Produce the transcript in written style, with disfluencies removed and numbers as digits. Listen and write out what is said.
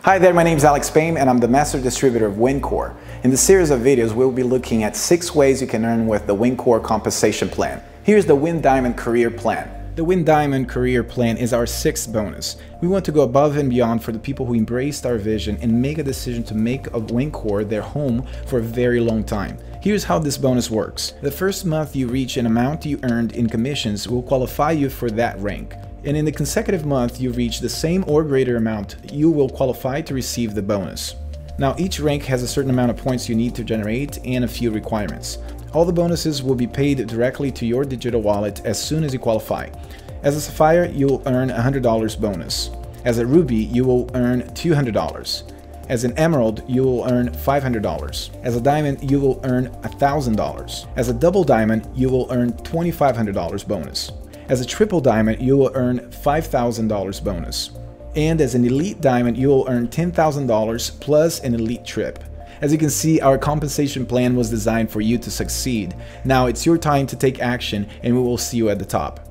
Hi there, my name is Alex Payne and I'm the Master Distributor of WINKORE. In this series of videos, we'll be looking at 6 ways you can earn with the WINKORE compensation plan. Here's the Windiamond career plan. The Windiamond career plan is our 6th bonus. We want to go above and beyond for the people who embraced our vision and make a decision to make of WINKORE their home for a very long time. Here's how this bonus works. The first month you reach an amount you earned in commissions will qualify you for that rank. And in the consecutive month you reach the same or greater amount, you will qualify to receive the bonus. Now each rank has a certain amount of points you need to generate and a few requirements. All the bonuses will be paid directly to your digital wallet as soon as you qualify. As a Sapphire, you will earn $100 bonus. As a Ruby, you will earn $200. As an Emerald, you will earn $500. As a Diamond, you will earn $1,000. As a Double Diamond, you will earn $2,500 bonus. As a Triple Diamond, you will earn $5,000 bonus. And as an Elite Diamond, you will earn $10,000 plus an Elite Trip. As you can see, our compensation plan was designed for you to succeed. Now it's your time to take action and we will see you at the top.